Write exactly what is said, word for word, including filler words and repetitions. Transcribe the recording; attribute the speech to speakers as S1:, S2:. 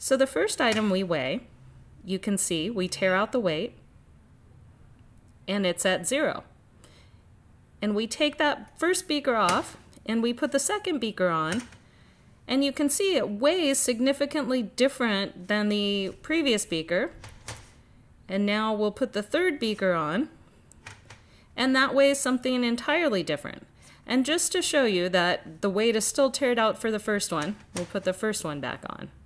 S1: So the first item we weigh, you can see we tear out the weight and it's at zero. And we take that first beaker off and we put the second beaker on, and you can see it weighs significantly different than the previous beaker. And now we'll put the third beaker on, and that weighs something entirely different. And just to show you that the weight is still tared out for the first one, we'll put the first one back on.